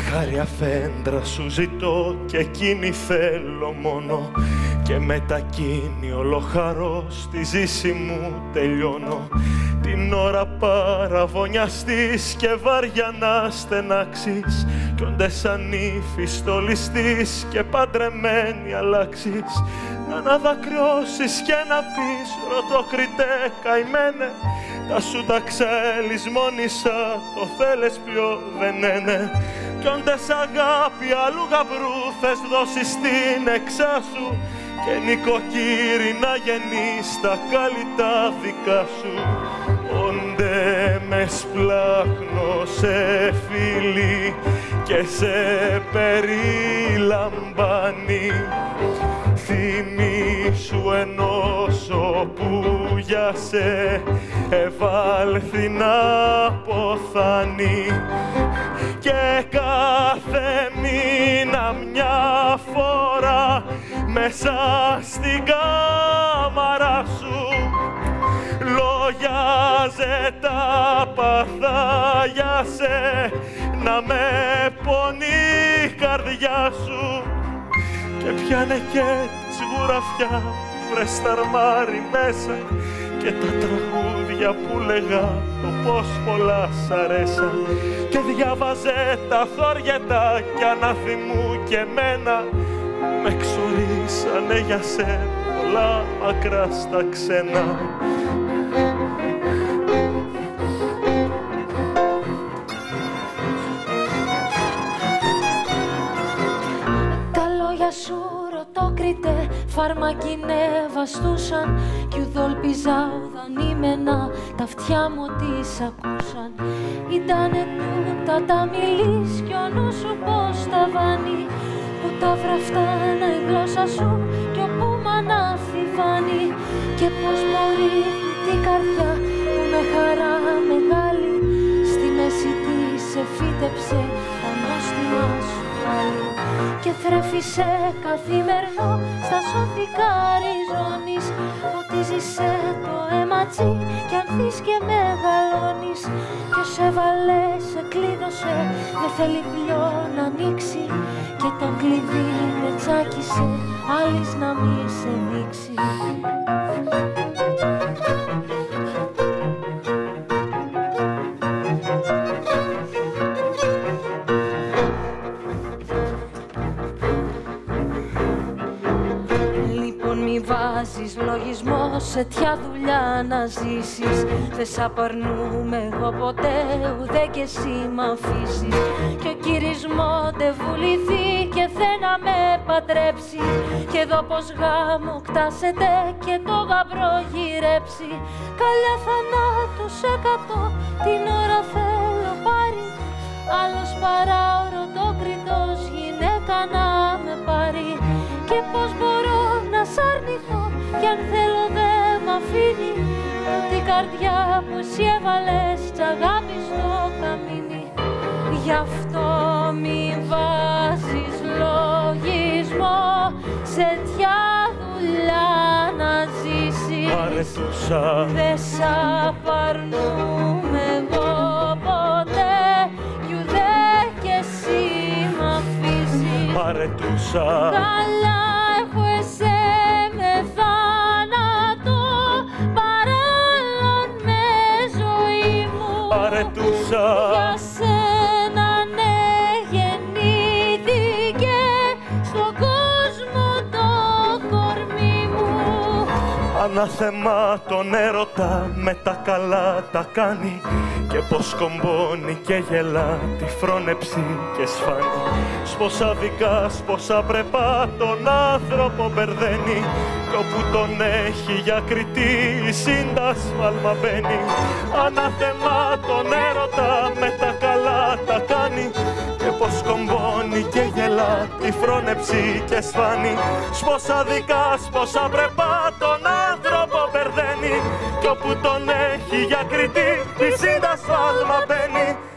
χάρη αφέντρα σου ζητώ και εκείνη θέλω μόνο, και μετακίνη ολοχαρό στη ζήση μου τελειώνω. Την ώρα παραβωνιαστείς και βάρια να στενάξεις, κι όντες σαν ύφη στολιστείς και παντρεμένη αλλάξεις. Να δακρυώσεις και να πεις ρωτοκριτέ καημένε, τα σου τα ξελισμόνισα, το θέλες πιο δεν είναι. Κι όντες αγάπη αλλού γαμπρού θες δώσεις την εξάσου, και νοικοκύρη να γεννείς τα κάλλητα δικά σου. Όντε με σπλάχνω σε φίλη και σε περιλαμβάνει, θυμήσου ενός όπου για σε ευάλθη να ποθάνει, και κάθε μήνα μια φορά μέσα στην κάμαρα σου λογιάζε τα παθάγια σε, να με πονεί η καρδιά σου. Και πιάνε και τη σγουραφιά, βρες τα αρμάρι μέσα, και τα τραγούδια που λέγα το πως πολλά σ' αρέσαν, και διάβαζε τα θόριετα κι ανάθυμου και εμένα. Με εξορίσανε για σε πολλά μακρά στα ξένα. Τα λόγια σου ρωτόκριτε φαρμακινέ βαστούσαν, κι ουδόλπιζα ουδανήμενα τα αυτιά μου τις ακούσαν. Ήτανε τούτα τα μιλείς κι ο νους σου πως τα βάνει, που τα βραφτάνα η γλώσσα σου κι όπου μ' αναφιβάνει. Και πως μπορεί την καρδιά που με χαρά μεγάλη στη μέση της σε φύτεψε τα νόστιμα σου χάλι, και θρέφησε καθημερινό στα σωθικά ριζώνεις. Ποτίζησε το αίματζι κι ανθείς και μεγαλώνεις, κι ως έβαλε σε κλείδωσε δεν θέλει πλέον να ανοίξει, και το κλειδί με τσάκισε άλλης να μη σε δείξει. Βάζεις λογισμό σε τιά δουλειά να ζήσεις, δεν σ' απαρνούμε εγώ ποτέ ουδέ κι εσύ μ' αφήσεις. Κι ο κύρις μοντεβουληθεί και θε να με παντρέψει, και εδώ πως γάμο κτάσετε και το γαμπρό γυρέψει. Καλιά θανάτους 100 την ώρα θέλω πάρει, άλλος παρά ο ρωτόκριτος γυναίκα να με πάρει. Και πως μπορώ να σ' αρνηθώ κι αν θέλω δε μ' αφήνει, την καρδιά που εσύ έβαλες τ' αγάπη στο καμίνι. Γι' αυτό μη βάζεις λογισμό σε τιά δουλειά να ζήσεις. Δε σ' απαρνούμε εγώ ποτέ κι ουδέ κι εσύ μ' αφήσεις. Καλά έχω εσέ με θάνατο, παράλλον με ζωή μου. Για σένα ναι γεννήθηκε στον κόσμο το κορμί μου. Ανάθεμα τον έρωτα με τα καλά τα κάνει, και πως κομπώνει και γελά τη φρόνεψη και σφάνει. Σπόσα δικά, σπόσα πρεπά τον άνθρωπο μπερδένει, κι όπου τον έχει για κριτή η σύντασφάλμα μπαίνει. Ανάθεμα τον έρωτα με τα καλά τα κάνει, και πως κομπώνει και γελά τη φρόνεψη και σφάνει. Σπόσα δικά, σπόσα πρεπά τον άνθρωπο μπερδένει, κι όπου τον έχει για κριτή η σύντασφάλμα μπαίνει.